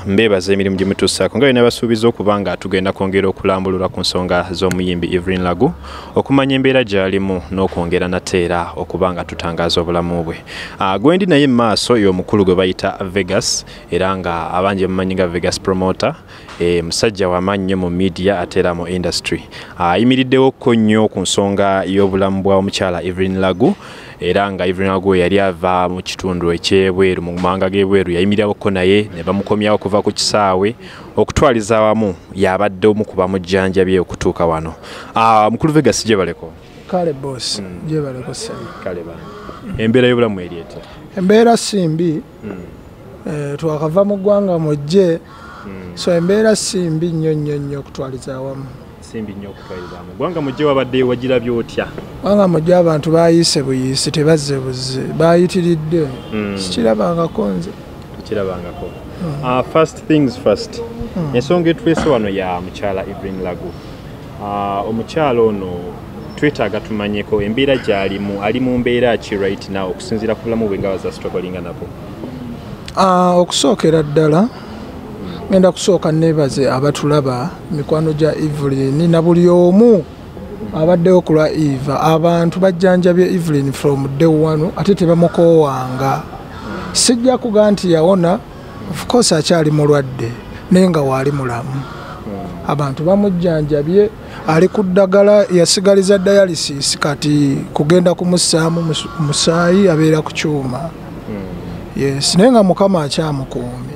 mbebaza emirimu gye mutuusaako nga bina basuubiza okuba nga tugenda kwongera okulambulula ku nsonga z'omuyimbi Evelyn Lagu okumanya embeera gy'alimu n'okwongera nateera okuba nga tutangaaza obulamu bwe. Gwendi naye maaso y'omukulu gwe bayita Vegas era nga abangi bamumanyi nga Vegas promoter, musajja w'amaanyi nnyo mu media ate era mu industry. Ayimiriddewo nnyo ku nsonga y'obulamu bwa omukyala Evelyn Lagu era nga Evelyn Lagu yali ava mu kitundu ekyebweru mu mawanga g'ebweru yayimirirako naye ne bamukomyawo okuva ku kisaawe okutwaliza awamu yabadde omu ku bamujjanjabye okutuuka wano. Mukulu Vegas gye baleko kale boss gye baleko sami kale ba embeera y'obulamu eri etya? Embeera simbi twakava mu ggwanga mujje so embeera simbi nnyo okutwaliza awamu. Simbi nnyo okutwaliza awamu. Ggwanga mujje wabadde wagirabye otya? Ggwanga mujje abantu baayise buyisi tebazze buzze baayitiridde sikirabangako nze. Kirabangako. First things first. Ensonga etwese wano ya mukyala Evelyn Lagu. Omukyala ono twetaaga tumanyeko embeera gy'alimu, ali mu mbeera ki right now okusinziira ku bulamu bwe nga baza struggling nako? Okusookera ddala ngenda kusooka neebaze abatulaba mikwano gya Evelyn na buli omu abaddewo ku lwa Eva. Abantu bajjanjabye Evelyn from day one ate tebamukoowanga. Sijja kuga nti yawona, of course akyali mulwadde naye nga waali mulamu. Abantu bamujjanjabye, ali ku ddagala yasigaliza dialysis kati kugenda kumussaamu musaayi abeera ku kyuma. Yes, naye nga Mukama akyamukuumye.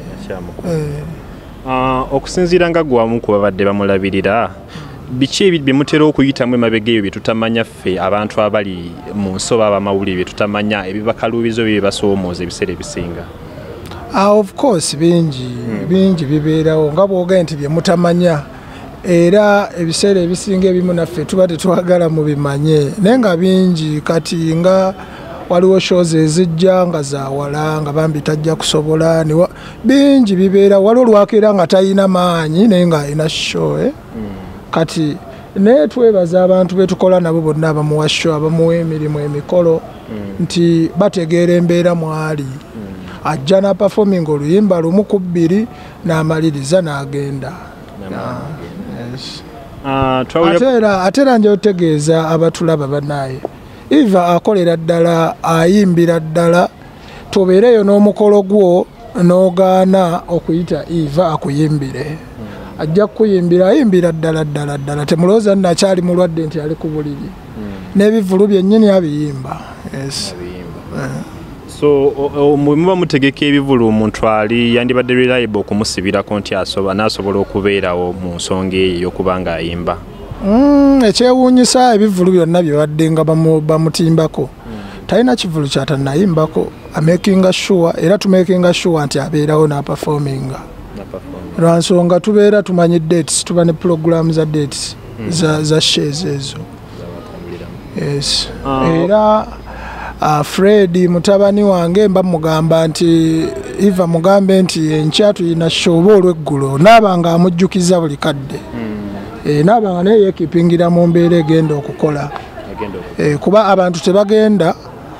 Okusinziira nga gwamu ku babadde bamulabirira, biki bye mutera okuyitamu emabega eyo bye tutamanya ffe abantu abali mu nsoba abamawulire bye tutamanya ebibakaluubizo bye bibasoomooza ebiseera ebisinga? Of course bingi bibeerawo nga bw'ogaye nti bye mutamanya era ebiseera ebisinga ebimu naffe tuba tetwagala mubimanye naye nga bingi kati nga waliwo shows ezijja nga zawala nga bambi tajja kusobola bingi bibeera. Waliwo lwakeera nga talina maanyi naye nga alina show kati naye twebaza abantu betukola nabo bonna abamuwa show abamuwa emirimu emikolo nti bategeera embeera mwali. Ajja na performing oluyimba lumu ku bbiri n'amaliriza n'agenda. Ate era nja otegeeza abatulaba bannaye Eva akolera ddala, ayimbira ddala. Tobeereyo n'omukolo gwo n'ogaana okuyita Eva akuyimbire. Ajja kuyimbira, ayimbira ddala. Temulowooza nakyali mulwadde nti ali ku buliri. N'ebivulu byennyini abiyimba. Yes. So muba mutegeka ebivulu omuntu ali yandibadde reliable okumusibirako nti n'asobola okubeerawo mu nsonga eyo y'okubanga ayimba? Ekyewuunyisa ebivulu byonna bye badde nga bamutimbako talina kivulu kyatanayimbako. Amakinga sure era tumakinga sure nti abeerawo n'aperforminga. Lwa nsonga tubeera tumanyi dates, tuba ne program za dates za shares ezo. Yes. Era Fred mutabani wange mba mugamba nti Eva mugambe nti enkya tulina show olw'eggulo naabanga amujjukiza buli kadde. Naabanga naye yeekipingira mu mbeera egenda okukola. Kuba abantu tebagenda,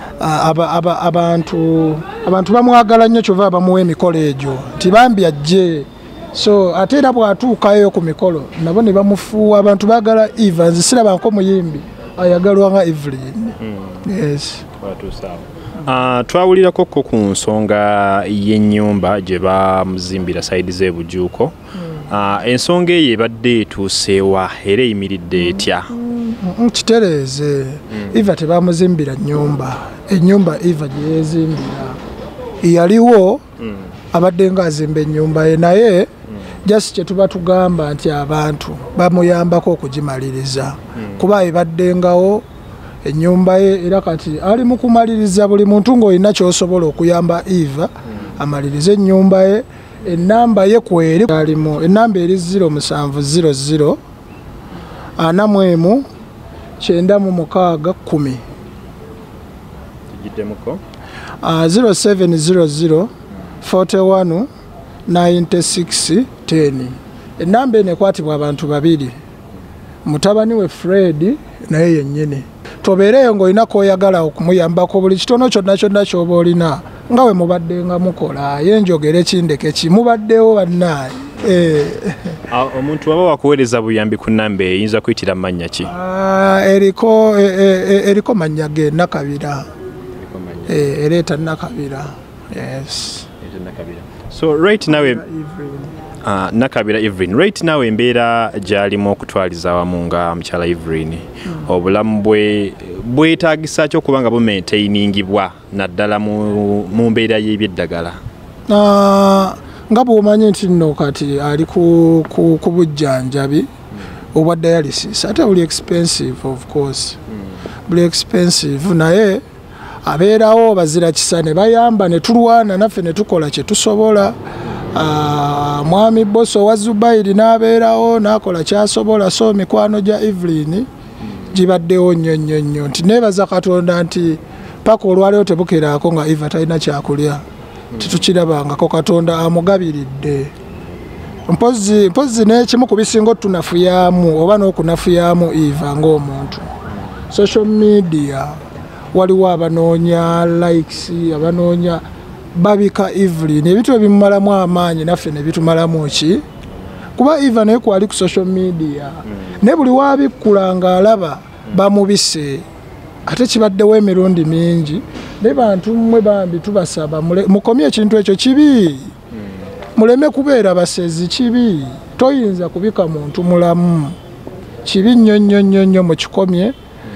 abantu bamwagala nnyo kyova bamuwa emikolo egyo nti bambi ajje. So ate era bw'atuukayo ku mikolo nabo ne bamufuuwa. Abantu baagala Eva, nze sirabako muyimbi ayagalwa nga Evelyn. Yes. Twawulirako ku nsonga y'ennyumba gye bamuzimbira sayidi z'ebujuuko. Ensonga eyo ebadde etuuseewa era eyimiridde etya? Kitereeze. Eva tebamuzimbira nnyumba. Ennyumba Eva gye yeezimbira yaliwo abadde ng'azimba ennyumba ye naye just kye tuba tugamba nti abantu bamuyambako okugimaliriza kuba ebaddengawo ennyumba ye era kati ali mu kumaliriza. Buli muntu ng'olina ky'osobola okuyamba Eva amalirize ennyumba ye. Ennamba ye kweri alimu ennamba eri 0700 41 960 0700 41 96 10. Ennamba eno ekwatibwa abantu babiri, mutabani we Fred naye yennyini. Tobeereyo ng'olina kw'oyagala okumuyambako buli kitono kyonna ky'oba olina nga we mubadde nga mukola yenjogere kindeke ki mubaddewo bannaye. Omuntu waba wakuweereza buyambi ku nnamba eyinza kuyitira mannya ki? Eriko mannya ge Nakabira. Ereeta Nakabira. Yes. So right now Nakabira Evelyn, right now embeera gy'alimu okutwaliza wamu nga mukyala Evelyn, obulamu bwetaagisa ki okuba nga bumaintainingibwa naddala mu mbeera y'ebyeddagala? Nga bw'omanyi nti nno kati ali ku bujjanjabi obwa dialysis ate buli expensive of course, buli expensive naye abeerawo bazira kisane bayamba ne tulwana naffe ne tukola kye tusobola. Mwami Boso wa Zubairi n'abeerawo n'akola kyasobola, so mikwano gya Evelyn gibaddewo nnyo nti neebaza Katonda nti paka olwaleero tebukeraako nga Eva talina kyakulya tetukirabangako, Katonda amugabiridde. Mpozi n'ekimu ku bisinga otunafuyaamu oba n'okunafuyamu Eva ng'omuntu social media waliwo abanoonya likes, abanoonya babika Evelyn ebintu ebimumalamu amaanyi naffe ne bitumalamu ki kuba Eva naye kwali ku social media ne buli wabikkula ng'alaba bamubise ate kibaddewo emirundi mingi ne bantu mmwe bambi tubasaba mukomye ekintu ekyo kibi muleme kubeera basezi kibi toyinza kubika muntu mulamu kibi nnyo mukikomye.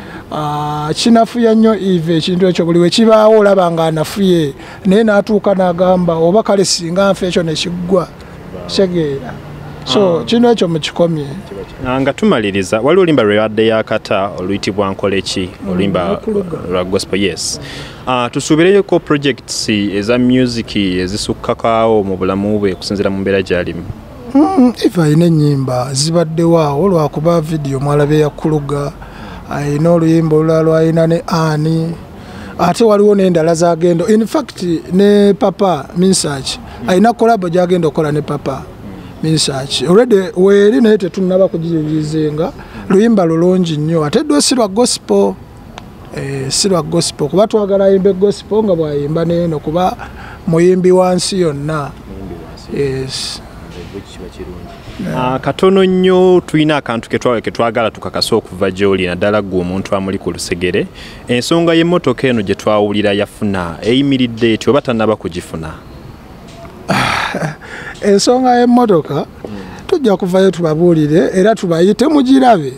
Kinafuya nnyo Eva ekintu ekyo buli we kibaawo olaba nga anafuye naye n'atuuka n'agamba oba kale singa nfa ekyo ne kiggwa segeera. So kino ekyo mukikomye. Nga tumaliriza waliwo olimba lwe yadde yakata oluyitibwa nkoleki olimba lwa gospel. Yes, tusuubireyoko projects eza music ezisukkakaawo mu bulamu bwe okusinziira mu mbeera gy'alimu. Eva alina ennyimba zibaddewo lwakuba vidiyo mwalabe yakuluga ayina oluyimba olulala lwalina ne Ani ate waliwo n'endala zagenda in fact ne Papa Minsach ayina kolabo gyagenda okukola ne Papa Minsach already weeri naye tetunnaba kugiyirizenga luyimba lulungi nnyo ate ddwe si lwa gospel. Si lwa gospel kuba twagala ayimbe gospel nga bw'ayimba neeno kuba muyimbi wansi yonna. Yes. Katono nnyo tulina akantu ke twagala tukakasa okuva gy'oli naddala ggwe omuntu amuli ku lusegere. Ensonga y'emmotoka eno gye twawulira yafuna eyimiridde etyo oba tannaba kugifuna? Ensonga y'emmotoka tujja kuvayo tubabuulire era tubayite mugirabe.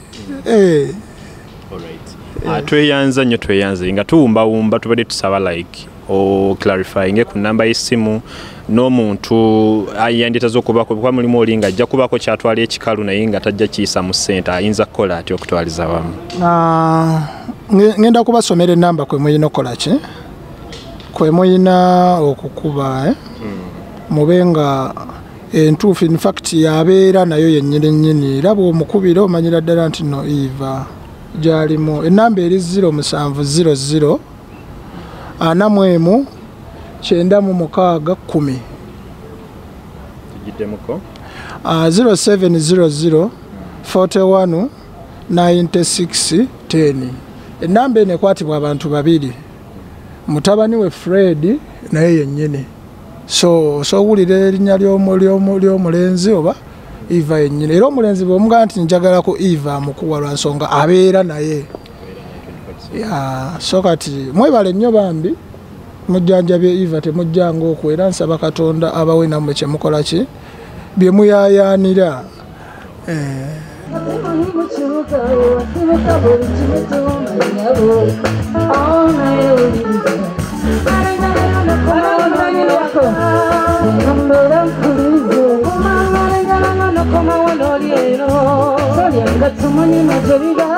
Tweyanza nnyo nga tuwumbawumba tubadde tusaba like clarifying ku nnamba y'essimu n'omuntu yanditaza okubako kuba mulimu oli nga ajja kubako kyatwala ekikalu naye nga tajja kiyisa mu ssente ayinza kukola ati okutwaliza wamu. Ngenda kubasomera ennamba kwe muyina okukola ki kwe muyina okukuba mube nga entuufu in fact yabeera nayo yennyini era bw'omukubira omanyira ddala nti no Eva gy'alimu. Ennamba eri 0700 41 9 10 0700 41 96 10. Ennamba eno ekwatibwa abantu babiri, mutabani we Fred naye yennyini. So owulira erinnya ly'omulenzi oba Eva yennyini. Era omulenzi bw'omugaa nti njagala ku Eva amukuwa lwa nsonga abeera naye. So kati mwebale nnyo bambi mujjanjabye Eva temujjanga okwo era nsaba Katonda abawe nammwe kye mukola ki bye muyaayaanira. Come on,